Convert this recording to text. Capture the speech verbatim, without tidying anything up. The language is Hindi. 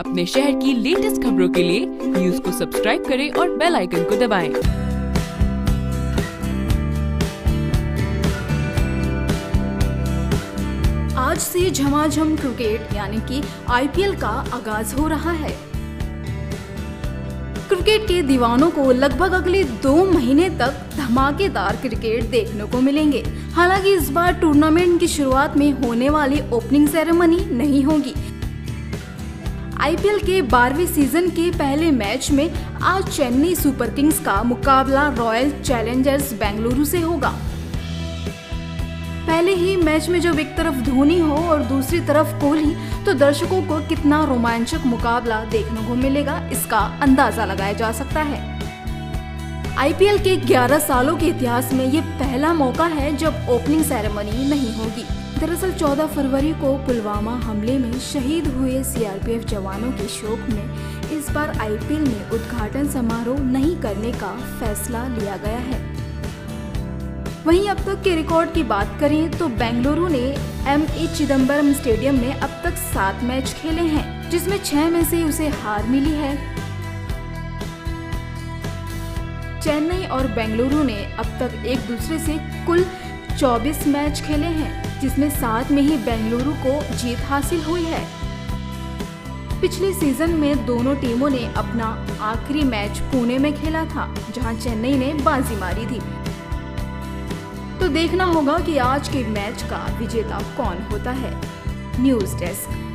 अपने शहर की लेटेस्ट खबरों के लिए न्यूज को सब्सक्राइब करें और बेल आइकन को दबाएं। आज से झमाझम क्रिकेट यानी कि आई पी एल का आगाज हो रहा है। क्रिकेट के दीवानों को लगभग अगले दो महीने तक धमाकेदार क्रिकेट देखने को मिलेंगे। हालांकि इस बार टूर्नामेंट की शुरुआत में होने वाली ओपनिंग सेरेमनी नहीं होगी। आई पी एल के बारहवें सीजन के पहले मैच में आज चेन्नई सुपर किंग्स का मुकाबला रॉयल चैलेंजर्स बेंगलुरु से होगा। पहले ही मैच में जब एक तरफ धोनी हो और दूसरी तरफ कोहली, तो दर्शकों को कितना रोमांचक मुकाबला देखने को मिलेगा, इसका अंदाजा लगाया जा सकता है। आई पी एल के ग्यारह सालों के इतिहास में ये पहला मौका है जब ओपनिंग सेरेमनी नहीं होगी। दरअसल चौदह फरवरी को पुलवामा हमले में शहीद हुए सी आर पी एफ जवानों के शोक में इस बार आई पी एल में उद्घाटन समारोह नहीं करने का फैसला लिया गया है। वहीं अब तक के रिकॉर्ड की बात करें तो बेंगलुरु ने एम ए चिदम्बरम स्टेडियम में अब तक सात मैच खेले हैं, जिसमें छह में से उसे हार मिली है। चेन्नई और बेंगलुरु ने अब तक एक दूसरे से कुल चौबीस मैच खेले हैं, जिसमें सात में ही बेंगलुरु को जीत हासिल हुई है। पिछले सीजन में दोनों टीमों ने अपना आखिरी मैच पुणे में खेला था, जहां चेन्नई ने बाजी मारी थी। तो देखना होगा कि आज के मैच का विजेता कौन होता है। News desk.